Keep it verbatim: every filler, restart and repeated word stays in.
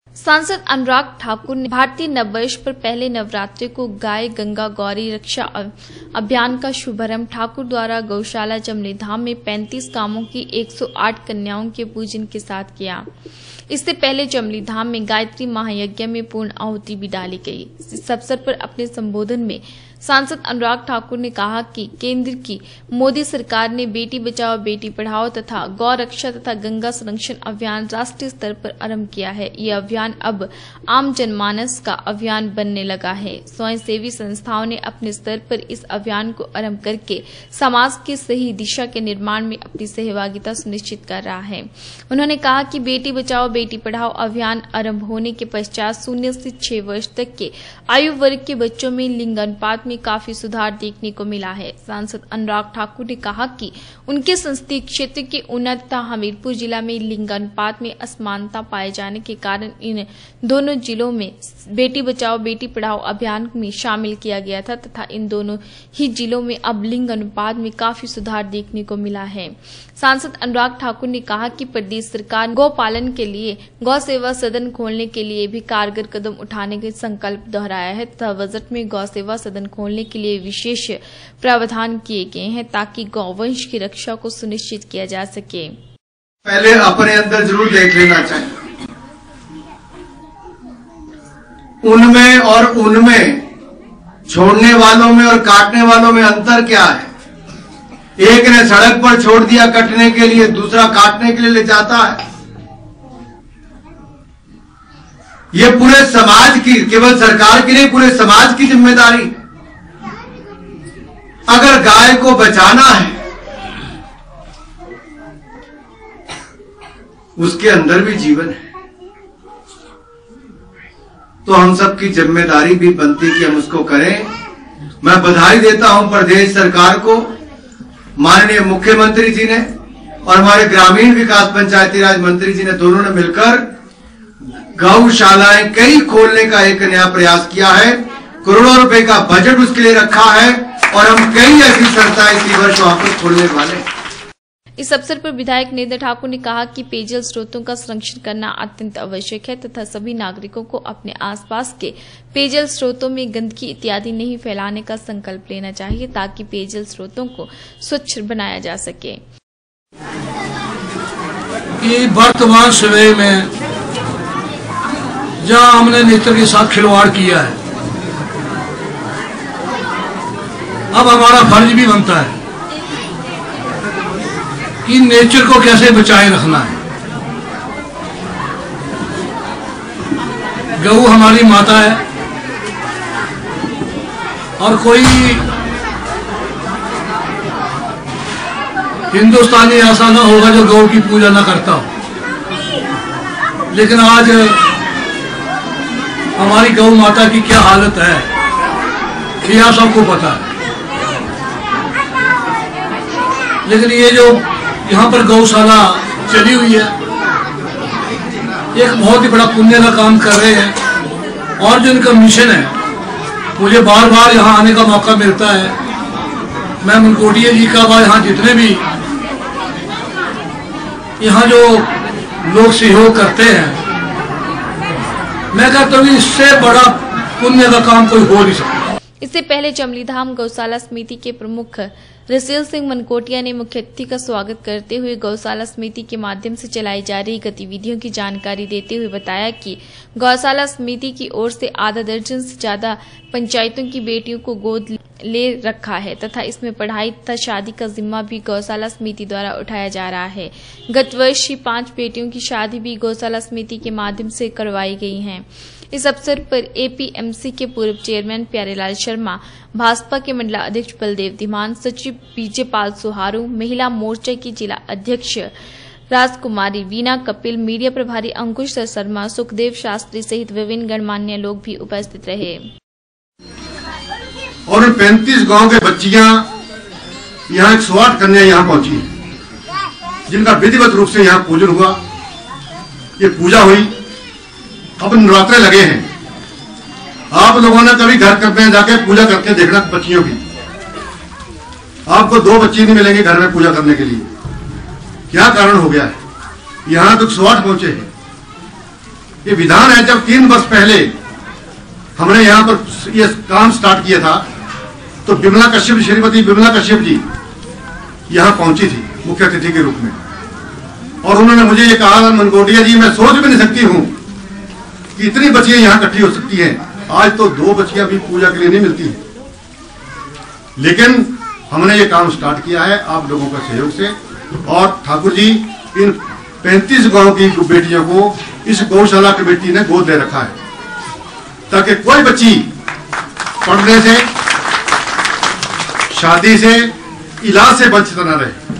सांसद अनुराग ठाकुर ने भारतीय नववर्ष पर पहले नवरात्रि को गाय गंगा गौरी रक्षा अभियान का शुभारंभ ठाकुर द्वारा गौशाला जमली धाम में पैंतीस गांवों की एक सौ आठ कन्याओं के पूजन के साथ किया। इससे पहले जमली धाम में गायत्री महायज्ञ में पूर्ण आहुति भी डाली गई। इस अवसर पर अपने संबोधन में सांसद अनुराग ठाकुर ने कहा कि केंद्र की मोदी सरकार ने बेटी बचाओ बेटी पढ़ाओ तथा गौ रक्षा तथा गंगा संरक्षण अभियान राष्ट्रीय स्तर पर आरंभ किया है। यह अभियान अब आम जनमानस का अभियान बनने लगा है। स्वयंसेवी संस्थाओं ने अपने स्तर पर इस अभियान को आरंभ करके समाज के सही दिशा के निर्माण में अपनी सहभागिता सुनिश्चित कर रहा है। उन्होंने कहा कि बेटी बचाओ बेटी पढ़ाओ अभियान आरंभ होने के पश्चात शून्य से छह वर्ष तक के आयु वर्ग के बच्चों में लिंग अनुपात में काफी सुधार देखने को मिला है। सांसद अनुराग ठाकुर ने कहा कि उनके संसदीय क्षेत्र के ऊना तथा हमीरपुर जिला में लिंग अनुपात में असमानता पाए जाने के कारण इन दोनों जिलों में बेटी बचाओ बेटी पढ़ाओ अभियान में शामिल किया गया था तथा इन दोनों ही जिलों में अब लिंग अनुपात में काफी सुधार देखने को मिला है। सांसद अनुराग ठाकुर ने कहा कि प्रदेश सरकार गौ पालन के लिए गौ सेवा सदन खोलने के लिए भी कारगर कदम उठाने का संकल्प दोहराया है तथा बजट में गौ सेवा सदन खोलने के लिए विशेष प्रावधान किए गए हैं ताकि गौवंश की रक्षा को सुनिश्चित किया जा सके। पहले अपने अंदर जरूर देख लेना चाहिए, उनमें और उनमें छोड़ने वालों में और काटने वालों में अंतर क्या है। एक ने सड़क पर छोड़ दिया कटने के लिए, दूसरा काटने के लिए ले जाता है। ये पूरे समाज की, केवल सरकार की नहीं, पूरे समाज की जिम्मेदारी है। अगर गाय को बचाना है उसके अंदर भी जीवन है, तो हम सबकी जिम्मेदारी भी बनती कि हम उसको करें। मैं बधाई देता हूं प्रदेश सरकार को, माननीय मुख्यमंत्री जी ने और हमारे ग्रामीण विकास पंचायती राज मंत्री जी ने, दोनों ने मिलकर गौशालाएं कई खोलने का एक नया प्रयास किया है। करोड़ों रुपए का बजट उसके लिए रखा है और हम कई ऐसी संस्थाएं इसी वर्ष वहां पर खोलने वाले हैं। इस अवसर पर विधायक नरेंद्र ठाकुर ने कहा कि पेयजल स्रोतों का संरक्षण करना अत्यंत आवश्यक है तथा सभी नागरिकों को अपने आसपास के पेयजल स्रोतों में गंदगी इत्यादि नहीं फैलाने का संकल्प लेना चाहिए ताकि पेयजल स्रोतों को स्वच्छ बनाया जा सके। कि वर्तमान समय में जहां हमने नेचर के साथ खिलवाड़ किया है, अब हमारा फर्ज भी बनता है कि नेचर को कैसे बचाए रखना है। गऊ हमारी माता है और कोई हिंदुस्तानी ऐसा ना होगा जो गऊ की पूजा ना करता हो, लेकिन आज हमारी गौ माता की क्या हालत है यह सबको पता है। लेकिन ये जो यहाँ पर गौशाला चली हुई है, एक बहुत ही बड़ा पुण्य का काम कर रहे हैं और जो इनका मिशन है, मुझे बार बार यहाँ आने का मौका मिलता है। मैं मनकोटिया जी का व यहाँ जितने भी यहाँ जो लोग सहयोग करते हैं, मैं कहता हूँ इससे बड़ा पुण्य का काम कोई हो नहीं सकता। इससे पहले जमली धाम गौशाला समिति के प्रमुख रसेल सिंह मनकोटिया ने मुख्य अतिथि का स्वागत करते हुए गौशाला समिति के माध्यम से चलाई जा रही गतिविधियों की जानकारी देते हुए बताया कि गौशाला समिति की ओर से आधा दर्जन से ज्यादा पंचायतों की बेटियों को गोद ले रखा है तथा इसमें पढ़ाई तथा शादी का जिम्मा भी गौशाला समिति द्वारा उठाया जा रहा है। गत वर्ष ही पांच बेटियों की शादी भी गौशाला समिति के माध्यम से करवाई गई है। इस अवसर पर एपीएमसी के पूर्व चेयरमैन प्यारेलाल शर्मा, भाजपा के मंडला अध्यक्ष बलदेव धीमान, सचिव बीजे पाल सुहारू, महिला मोर्चा की जिला अध्यक्ष राजकुमारी वीना कपिल, मीडिया प्रभारी अंकुश शर्मा, सुखदेव शास्त्री सहित विभिन्न गणमान्य लोग भी उपस्थित रहे। और पैंतीस गांव के बच्चियां यहाँ एक सौ आठ कन्या यहाँ पहुंची, जिनका विधिवत रूप से यहाँ पूजन हुआ, ये पूजा हुई। अब नवरात्रे लगे हैं, आप लोगों ने कभी घर में जाके पूजा करके देखना बच्चियों की, आपको दो बच्चे नहीं मिलेंगे घर में पूजा करने के लिए। क्या कारण हो गया है? यहाँ तो सौ आठ पहुंचे हैं। ये विधान है, जब तीन वर्ष पहले हमने यहाँ पर ये काम स्टार्ट किया था तो विमला कश्यप, श्रीमती विमला कश्यप जी यहाँ पहुंची थी मुख्य अतिथि के रूप में, और उन्होंने मुझे ये कहा, मनकोटिया जी मैं सोच भी नहीं सकती हूँ कि इतनी बच्चियां यहाँ इकट्ठी हो सकती हैं। आज तो दो बच्चियां भी पूजा के लिए नहीं मिलती, लेकिन हमने ये काम स्टार्ट किया है आप लोगों का सहयोग से। और ठाकुर जी इन पैंतीस गांव की बेटियों को इस गौशाला कमेटी ने गोद ले रखा है ताकि कोई बच्ची पढ़ने से, शादी से, इलाज से वंचित न रहे।